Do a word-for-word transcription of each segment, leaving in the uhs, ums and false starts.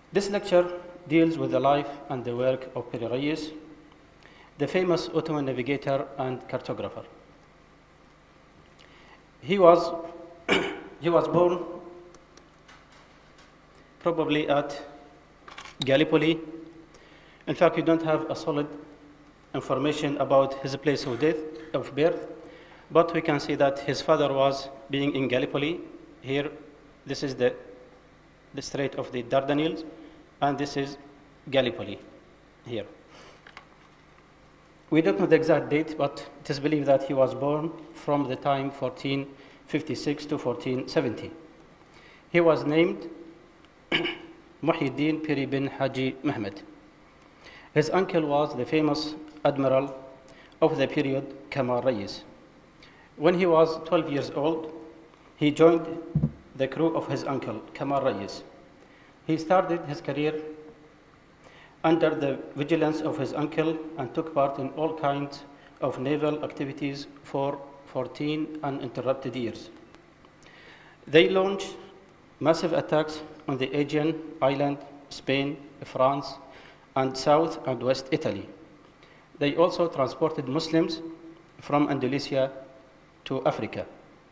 This lecture deals with the life and the work of Piri Reis, the famous Ottoman navigator and cartographer. He was, he was born probably at Gallipoli. In fact, we don't have a solid information about his place of death, of birth, but we can see that his father was being in Gallipoli. Here, this is the, the Strait of the Dardanelles, and this is Gallipoli here. We don't know the exact date, but it is believed that he was born from the time fourteen fifty-six to fourteen seventy. He was named Muhyiddin Piri bin Haji Mehmed. His uncle was the famous admiral of the period, Kamal Reis. When he was twelve years old, he joined the crew of his uncle, Kamal Reis. He started his career under the vigilance of his uncle and took part in all kinds of naval activities for fourteen uninterrupted years. They launched massive attacks on the Aegean island, Spain, France, and South and West Italy. They also transported Muslims from Andalusia to Africa.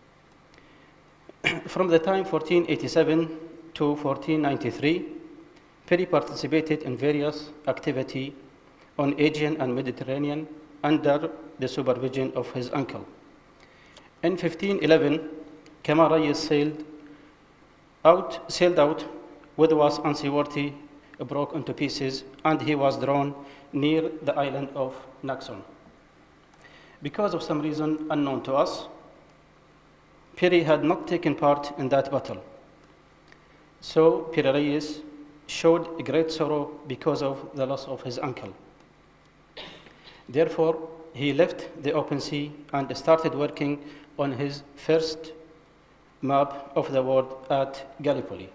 From the time fourteen eighty-seven to fourteen ninety-three, Piri participated in various activity on Aegean and Mediterranean under the supervision of his uncle. In fifteen eleven, Kamal Reis sailed out, sailed out with was unseaworthy, broke into pieces, and he was drawn near the island of Naxon. Because of some reason unknown to us, Piri had not taken part in that battle. So Piri Reis showed great sorrow because of the loss of his uncle. Therefore, he left the open sea and started working on his first map of the world at Gallipoli.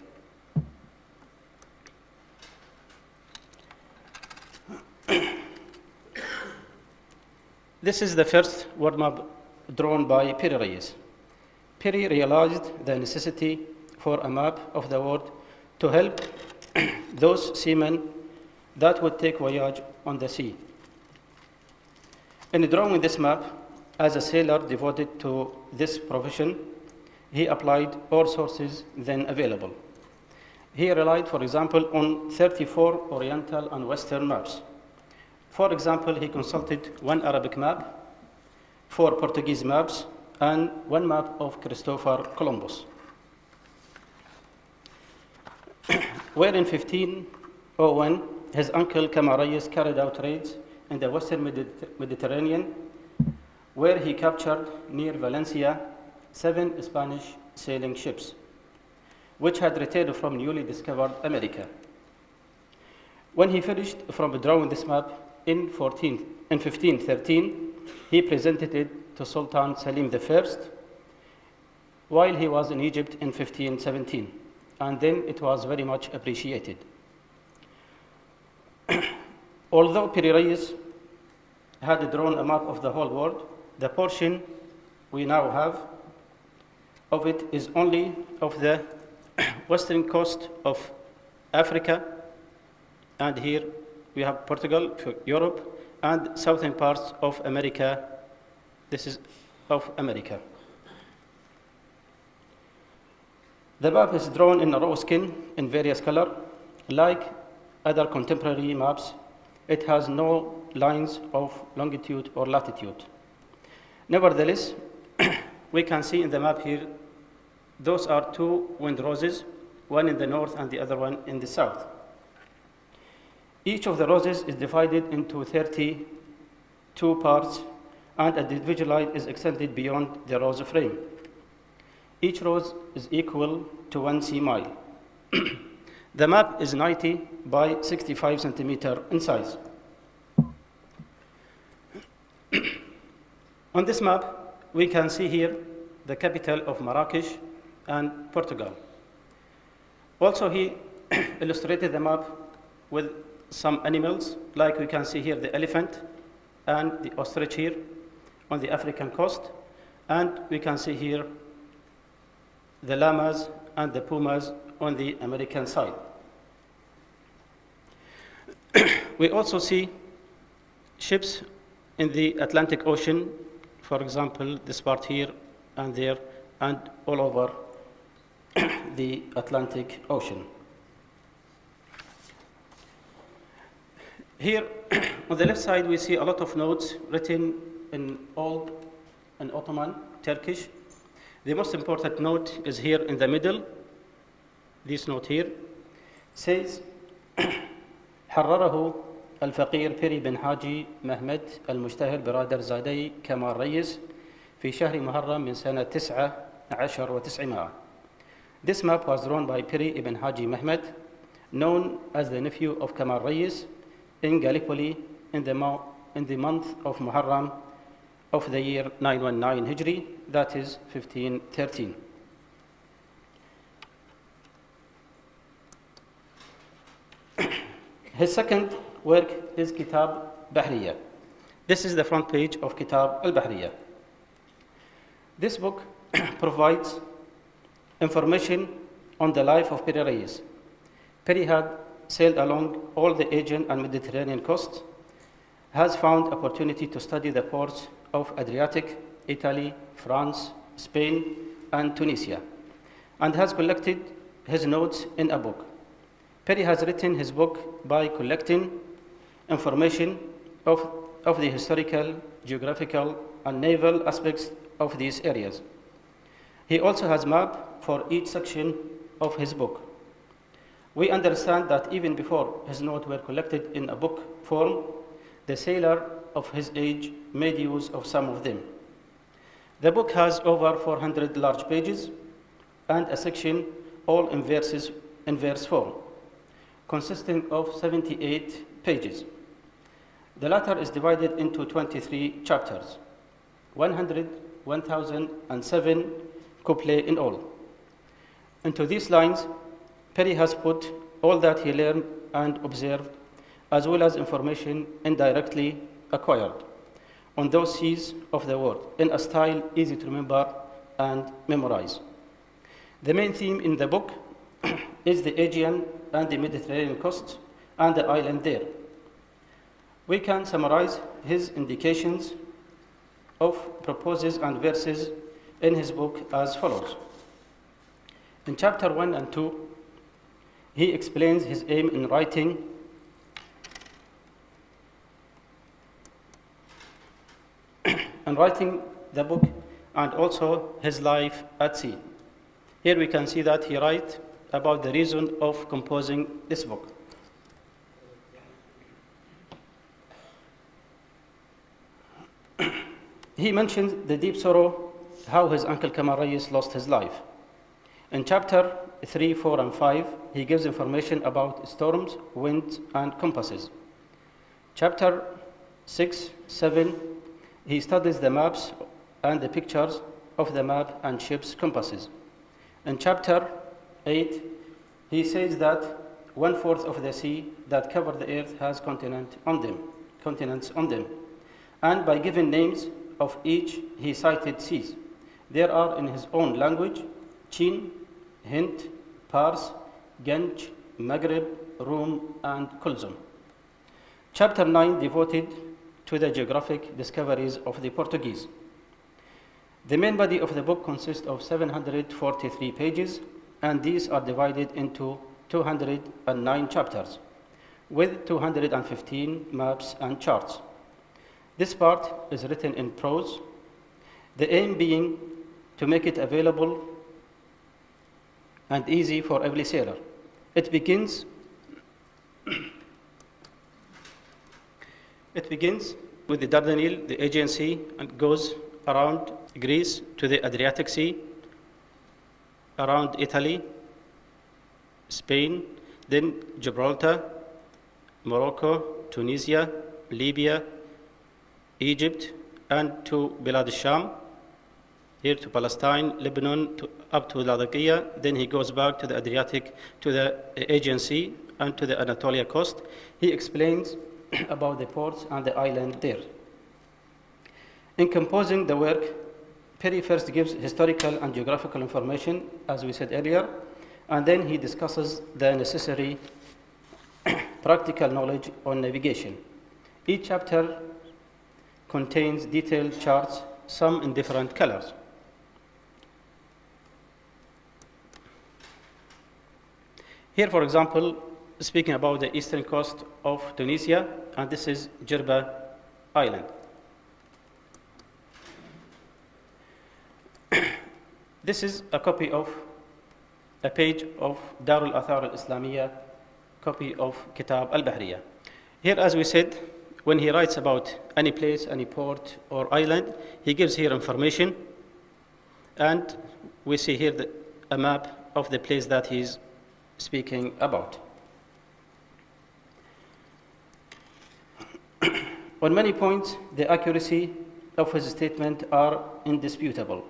This is the first world map drawn by Piri Reis. Piri realized the necessity for a map of the world to help those seamen that would take voyage on the sea. In drawing this map, as a sailor devoted to this profession, he applied all sources then available. He relied, for example, on thirty-four Oriental and Western maps. For example, he consulted one Arabic map, four Portuguese maps, and one map of Christopher Columbus. Where in fifteen oh one, his uncle Kamal Reis carried out raids in the Western Mediterranean, where he captured near Valencia seven Spanish sailing ships, which had returned from newly discovered America. When he finished from drawing this map in, in fifteen thirteen, he presented it to Sultan Salim the First while he was in Egypt in fifteen seventeen, and then it was very much appreciated. Although Piri Reis had drawn a map of the whole world, the portion we now have of it is only of the western coast of Africa, and here we have Portugal, Europe, and southern parts of America. This is of America. The map is drawn in a raw skin in various colors. Like other contemporary maps, it has no lines of longitude or latitude. Nevertheless, we can see in the map here, those are two wind roses, one in the north and the other one in the south. Each of the roses is divided into thirty-two parts, and a individual line is extended beyond the rose frame. Each rose is equal to one sea mile. The map is ninety by sixty-five centimeters in size. On this map, we can see here the capital of Marrakesh and Portugal. Also, he illustrated the map with some animals, like we can see here the elephant and the ostrich here on the African coast, and we can see here the llamas and the pumas on the American side. we also see ships in the Atlantic Ocean, for example, this part here and there, and all over the Atlantic Ocean. Here, on the left side, we see a lot of notes written in old and Ottoman, Turkish. The most important note is here in the middle. This note here says, حرره الفقير بيري بن حاجي محمد المشتهر برادر زادي كمال ريس في شهر محرم من سنة تسعة عشر وتسعمائة. This map was drawn by Piri ibn Haji Mehmed, known as the nephew of Kamal Reis, in Gallipoli in the, mo in the month of Muharram of the year nine one nine Hijri, that is fifteen thirteen. His second work is Kitab Bahriya. This is the front page of Kitab al-Bahriya. This book provides information on the life of Piri Reis. Piri had sailed along all the Aegean and Mediterranean coasts, has found opportunity to study the ports of Adriatic, Italy, France, Spain, and Tunisia, and has collected his notes in a book. Piri has written his book by collecting information of, of the historical, geographical, and naval aspects of these areas. He also has a map for each section of his book. We understand that even before his notes were collected in a book form, the sailor of his age made use of some of them. The book has over four hundred large pages and a section all in verses in verse form, consisting of seventy-eight pages. The latter is divided into twenty-three chapters, one hundred, one thousand seven couplets in all. Into these lines, Piri has put all that he learned and observed, as well as information indirectly acquired on those seas of the world, in a style easy to remember and memorize. The main theme in the book is the Aegean and the Mediterranean coast and the island there. We can summarize his indications of purposes and verses in his book as follows. In chapter one and two, he explains his aim in writing in writing the book and also his life at sea. Here we can see that he writes about the reason of composing this book. He mentions the deep sorrow, how his uncle Kamal Reis lost his life. In chapter three, four, and five, he gives information about storms, winds, and compasses. Chapter six, seven, he studies the maps and the pictures of the map and ship's compasses. In chapter eight, he says that one-fourth of the sea that cover the earth has continent on them, continents on them. And by giving names of each, he cited seas. There are in his own language, Chin, Hind, Pars, Genj, Maghreb, Rum, and Kulzum. Chapter nine devoted to the geographic discoveries of the Portuguese. The main body of the book consists of seven hundred forty-three pages, and these are divided into two hundred nine chapters, with two hundred fifteen maps and charts. This part is written in prose, the aim being to make it available and easy for every sailor. It begins It begins with the Dardanelles, the Aegean Sea, and goes around Greece to the Adriatic Sea, around Italy, Spain, then Gibraltar, Morocco, Tunisia, Libya, Egypt, and to Bilad al-Sham, here to Palestine, Lebanon, to, up to Latakia. Then he goes back to the Adriatic, to the Aegean Sea, and to the Anatolia coast. He explains about the ports and the island there. In composing the work, Piri first gives historical and geographical information, as we said earlier, and then he discusses the necessary practical knowledge on navigation. Each chapter contains detailed charts, some in different colors. Here, for example, speaking about the eastern coast of Tunisia, and this is Jerba Island. This is a copy of a page of Darul Athar al-Islamiyya, copy of Kitab al-Bahriya. Here, as we said, when he writes about any place, any port or island, he gives here information, and we see here the, a map of the place that he's speaking about. On many points, the accuracy of his statement are indisputable.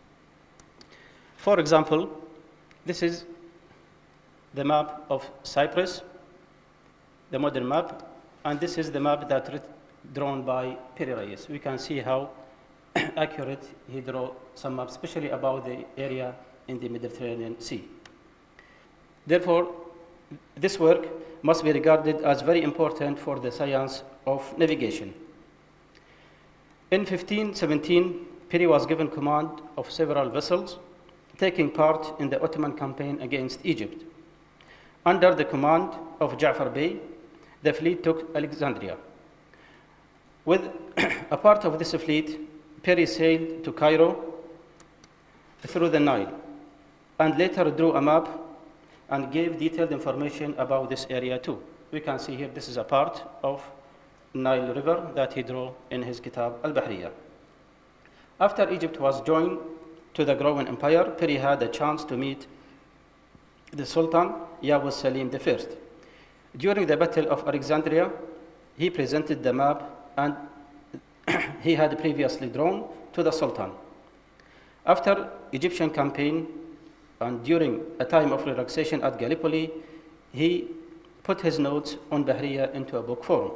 For example, this is the map of Cyprus, the modern map, and this is the map that is drawn by Piri Reis. We can see how accurate he drew some maps, especially about the area in the Mediterranean Sea. Therefore, this work must be regarded as very important for the science of navigation. In fifteen seventeen, Piri was given command of several vessels taking part in the Ottoman campaign against Egypt. Under the command of Ja'far Bey, the fleet took Alexandria. With a part of this fleet, Piri sailed to Cairo through the Nile and later drew a map and gave detailed information about this area too. We can see here this is a part of Nile River that he drew in his Kitab al-Bahriya. After Egypt was joined to the growing empire, Piri had a chance to meet the Sultan Yawuz Salim the First. During the Battle of Alexandria, he presented the map and he had previously drawn to the Sultan. After Egyptian campaign and during a time of relaxation at Gallipoli, he put his notes on Bahriya into a book form.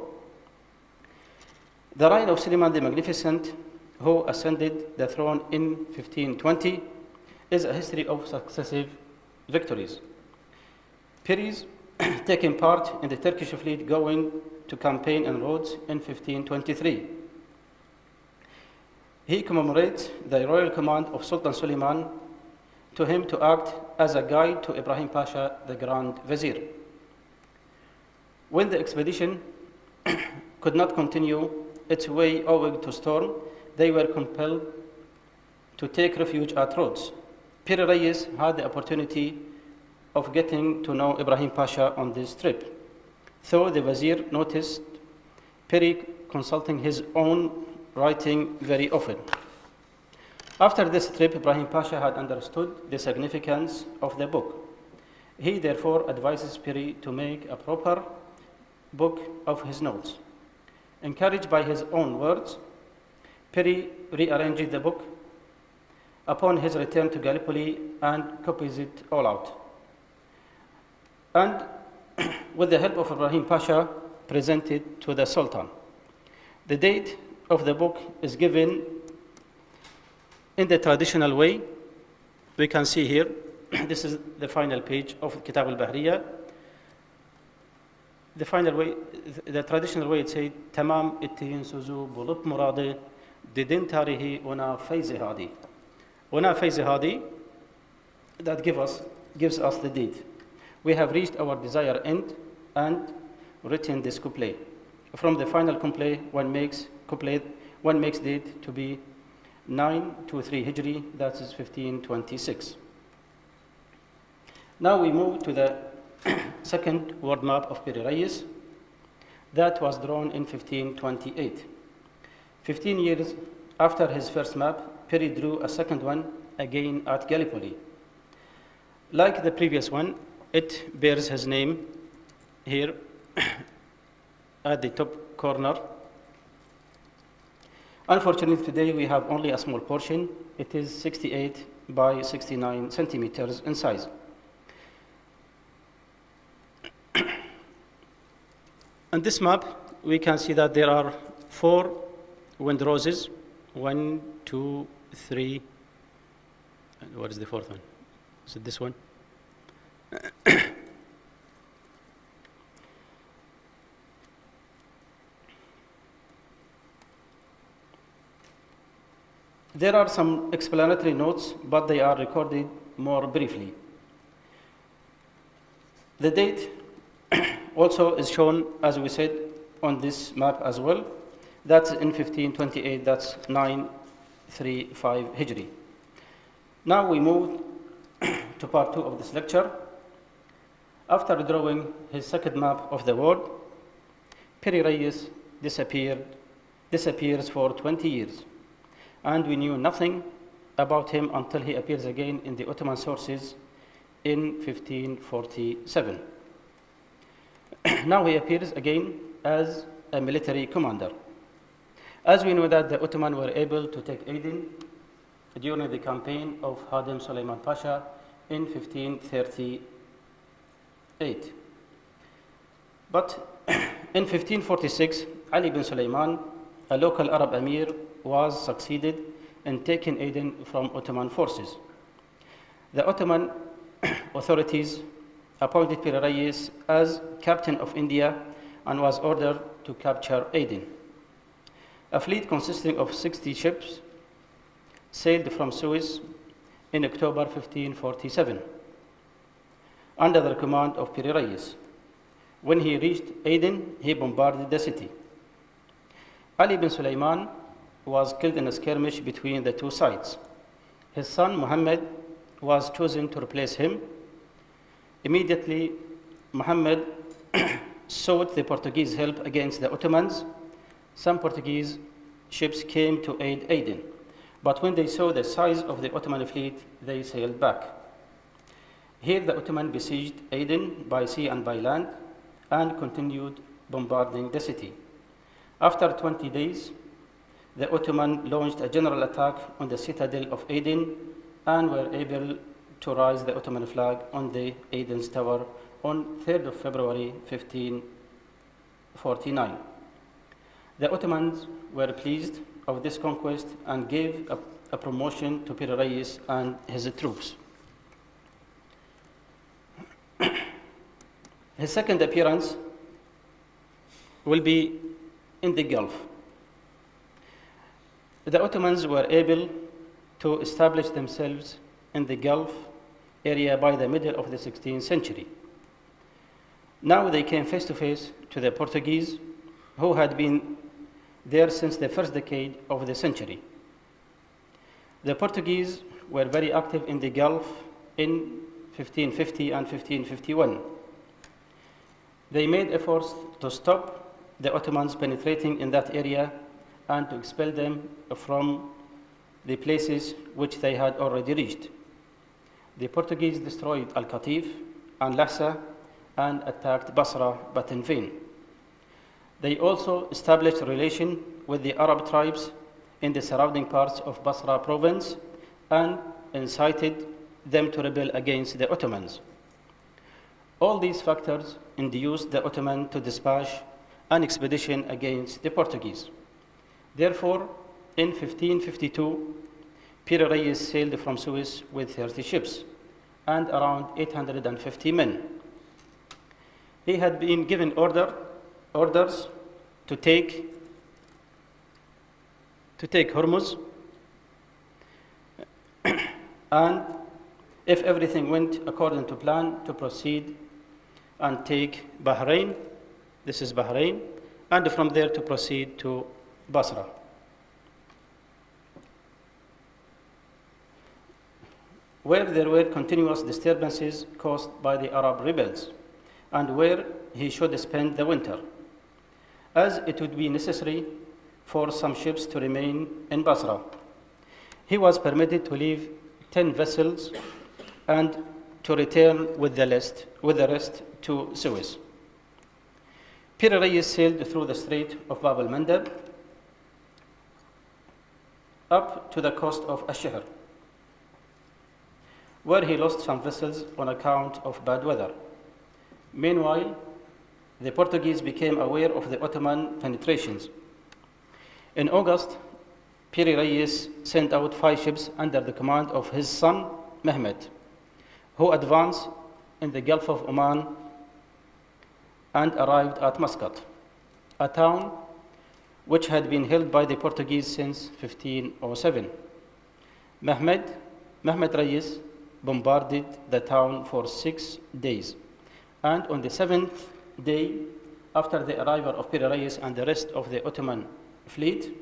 The reign of Suleiman the Magnificent, who ascended the throne in fifteen twenty, is a history of successive victories. Piri's taking part in the Turkish fleet going to campaign in Rhodes in fifteen twenty-three. He commemorates the royal command of Sultan Suleiman to him to act as a guide to Ibrahim Pasha, the Grand Vizier. When the expedition could not continue its way owing to storm, they were compelled to take refuge at Rhodes. Piri Reis had the opportunity of getting to know Ibrahim Pasha on this trip. So the Vizier noticed Piri consulting his own writing very often. After this trip, Ibrahim Pasha had understood the significance of the book. He therefore advises Piri to make a proper book of his notes. Encouraged by his own words, Piri rearranged the book upon his return to Gallipoli and copies it all out. And with the help of Ibrahim Pasha, presented to the Sultan. The date of the book is given in the traditional way. We can see here, this is the final page of Kitab al-Bahriya. The final way, the traditional way, it says, Tamam ittihin suzu bulut muradi, didin tarihi una faizi hadi. Una faizi hadi, that give us, gives us the date. We have reached our desired end and written this couplet. From the final couplet, one makes couplet, one makes date to be nine twenty-three Hijri, that is fifteen twenty-six. Now we move to the second world map of Piri Reis that was drawn in fifteen twenty-eight. Fifteen years after his first map, Piri drew a second one again at Gallipoli. Like the previous one, it bears his name here at the top corner. Unfortunately, today we have only a small portion. It is sixty-eight by sixty-nine centimeters in size. On this map, we can see that there are four wind roses. One, two, three. And what is the fourth one? Is it this one? There are some explanatory notes, but they are recorded more briefly. The date also is shown, as we said, on this map as well. That's in fifteen twenty-eight, that's nine thirty-five Hijri. Now we move to part two of this lecture. After drawing his second map of the world, Piri Reis disappeared, disappears for twenty years, and we knew nothing about him until he appears again in the Ottoman sources in fifteen forty-seven. Now he appears again as a military commander. As we know that the Ottoman were able to take Aden during the campaign of Hadim Suleiman Pasha in fifteen thirty-eight. But in fifteen forty-six, Ali bin Suleiman, a local Arab emir, was succeeded in taking Aden from Ottoman forces. The Ottoman authorities appointed Piri Reis as captain of India and was ordered to capture Aden. A fleet consisting of sixty ships sailed from Suez in October fifteen forty-seven under the command of Piri Reis. When he reached Aden, he bombarded the city. Ali bin Suleiman was killed in a skirmish between the two sides. His son Muhammad was chosen to replace him. Immediately, Muhammad sought the Portuguese help against the Ottomans. Some Portuguese ships came to aid Aden, but when they saw the size of the Ottoman fleet, they sailed back. Here the Ottoman besieged Aden by sea and by land and continued bombarding the city. After twenty days, the Ottoman launched a general attack on the citadel of Aden and were able to raise the Ottoman flag on the Aden's tower on third of February fifteen forty-nine. The Ottomans were pleased of this conquest and gave a, a promotion to Piri Reis and his troops. His second appearance will be in the Gulf. The Ottomans were able to establish themselves in the Gulf area by the middle of the sixteenth century. Now they came face to face to the Portuguese, who had been there since the first decade of the century. The Portuguese were very active in the Gulf in fifteen fifty and fifteen fifty-one. They made efforts to stop the Ottomans penetrating in that area and to expel them from the places which they had already reached. The Portuguese destroyed Al-Qatif and Lhasa and attacked Basra, but in vain. They also established a relation with the Arab tribes in the surrounding parts of Basra province and incited them to rebel against the Ottomans. All these factors induced the Ottoman to dispatch an expedition against the Portuguese. Therefore, in fifteen fifty-two, Piri Reis sailed from Suez with thirty ships and around eight hundred fifty men. He had been given order, orders to take, to take Hormuz, and if everything went according to plan, to proceed and take Bahrain, this is Bahrain, and from there to proceed to Basra. Where there were continuous disturbances caused by the Arab rebels, and where he should spend the winter, as it would be necessary for some ships to remain in Basra. He was permitted to leave ten vessels and to return with the rest, with the rest to Suez. Piri Reis sailed through the Strait of Bab al-Mandab up to the coast of Ash-Shahr, where he lost some vessels on account of bad weather. Meanwhile, the Portuguese became aware of the Ottoman penetrations. In August, Piri Reis sent out five ships under the command of his son, Mehmed, who advanced in the Gulf of Oman and arrived at Muscat, a town which had been held by the Portuguese since fifteen oh seven. Mehmed, Mehmed Reis bombarded the town for six days. And on the seventh day, after the arrival of Piri Reis and the rest of the Ottoman fleet,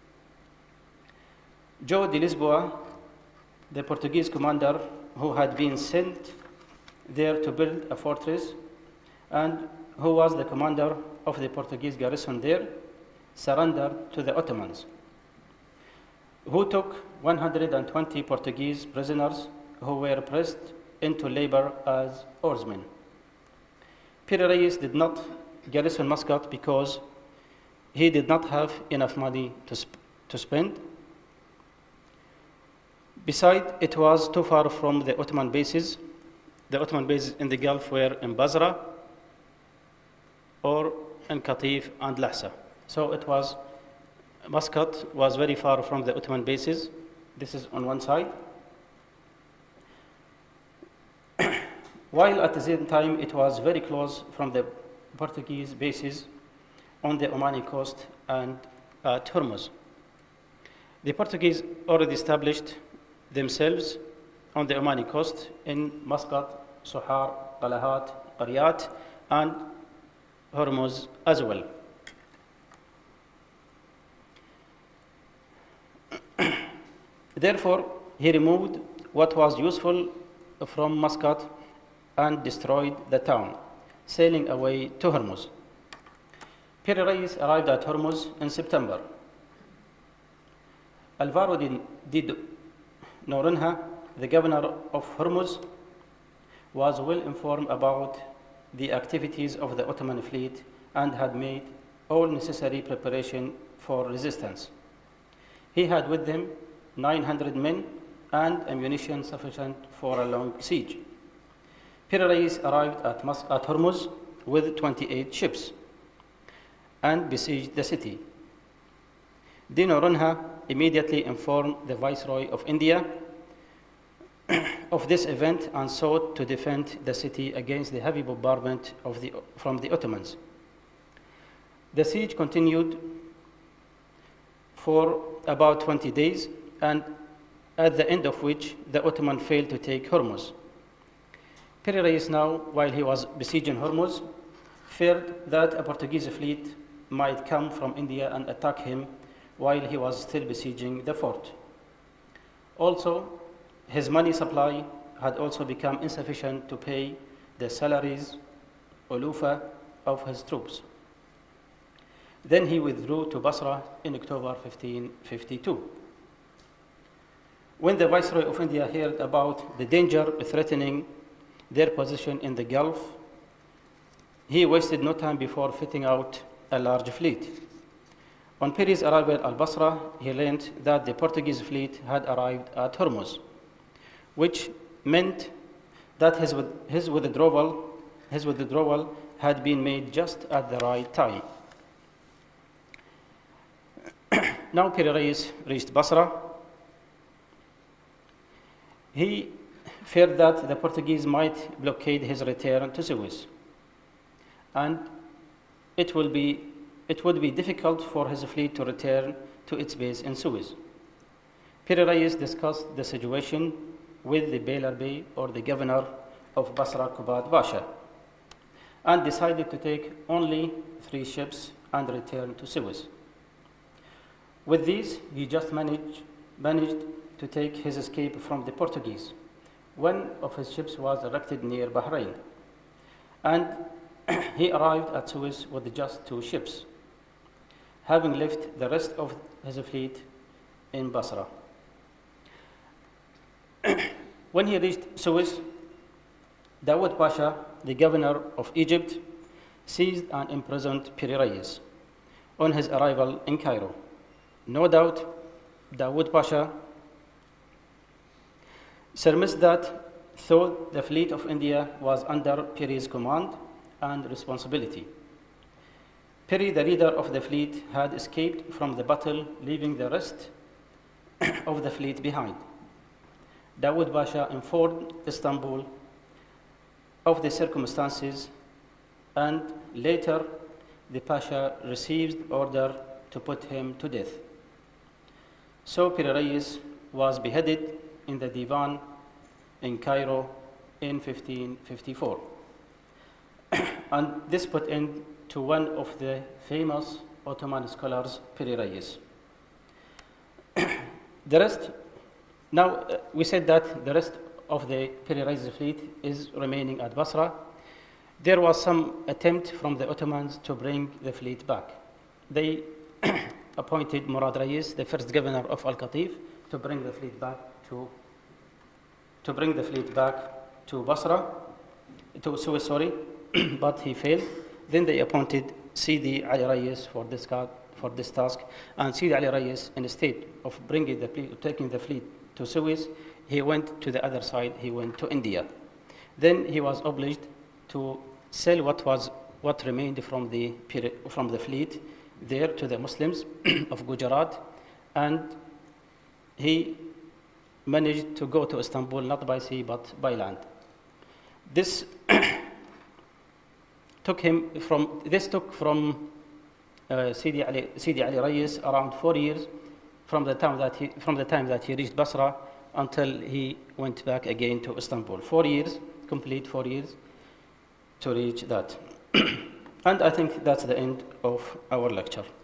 Joe de Lisboa, the Portuguese commander who had been sent there to build a fortress and who was the commander of the Portuguese garrison there, surrendered to the Ottomans, who took one hundred twenty Portuguese prisoners who were pressed into labor as oarsmen. Piri Reis did not garrison Muscat because he did not have enough money to, sp to spend. Besides, it was too far from the Ottoman bases. The Ottoman bases in the Gulf were in Basra or in Qatif and Lahsa. So it was, Muscat was very far from the Ottoman bases. This is on one side. While at the same time it was very close from the Portuguese bases on the Omani coast and at Hormuz. The Portuguese already established themselves on the Omani coast in Muscat, Suhar, Qalahat, Riyadh, and Hormuz as well. Therefore, he removed what was useful from Muscat and destroyed the town, sailing away to Hormuz. Piri Reis arrived at Hormuz in September. Alvaro de Noronha, the governor of Hormuz, was well informed about the activities of the Ottoman fleet and had made all necessary preparation for resistance. He had with him nine hundred men and ammunition sufficient for a long siege. Piri Reis arrived at, Mus at Hormuz with twenty-eight ships and besieged the city. De Noronha immediately informed the Viceroy of India of this event and sought to defend the city against the heavy bombardment of the, from the Ottomans. The siege continued for about twenty days, and at the end of which the Ottoman failed to take Hormuz. Piri Reis now, while he was besieging Hormuz, feared that a Portuguese fleet might come from India and attack him while he was still besieging the fort. Also, his money supply had also become insufficient to pay the salaries, ulufa, of his troops. Then he withdrew to Basra in October fifteen fifty-two. When the Viceroy of India heard about the danger threatening their position in the Gulf, he wasted no time before fitting out a large fleet. On Piri's arrival at Basra, he learned that the Portuguese fleet had arrived at Hormuz, which meant that his, his, withdrawal, his withdrawal had been made just at the right time. Now Piri Reis reached Basra. He feared that the Portuguese might blockade his return to Suez, and it, will be, it would be difficult for his fleet to return to its base in Suez. Piri Reis discussed the situation with the Beyler Bey, or the governor of Basra, Kubat Pasha, and decided to take only three ships and return to Suez. With these, he just managed, managed to take his escape from the Portuguese. One of his ships was erected near Bahrain, and he arrived at Suez with just two ships, having left the rest of his fleet in Basra. When he reached Suez, Dawood Pasha, the governor of Egypt, seized and imprisoned Piri Reis on his arrival in Cairo. No doubt, Dawood Pasha surmised that though the fleet of India was under Piri's command and responsibility, Piri, the leader of the fleet, had escaped from the battle, leaving the rest of the fleet behind. Dawood Pasha informed Istanbul of the circumstances, and later the Pasha received order to put him to death. So Piri Reis was beheaded in the Divan in Cairo in fifteen fifty-four. And this put end to one of the famous Ottoman scholars, Piri Reis. The rest, now uh, we said that the rest of the Piri Reis fleet is remaining at Basra. There was some attempt from the Ottomans to bring the fleet back. They appointed Murad Reis, the first governor of Al-Qatif, to bring the fleet back to to bring the fleet back to Basra, to Suez, sorry, but he failed. Then they appointed Sidi Ali Reis for this for this task, and Sidi Ali Reis, instead of bringing the fleet, taking the fleet to Suez, he went to the other side. He went to India. Then he was obliged to sell what was what remained from the from the fleet there to the Muslims of Gujarat, and he managed to go to Istanbul not by sea but by land. This took him from this took from uh, Sidi Ali Sidi Ali Reis around four years from the time that he from the time that he reached Basra until he went back again to Istanbul. Four years, complete four years to reach that. And I think that's the end of our lecture.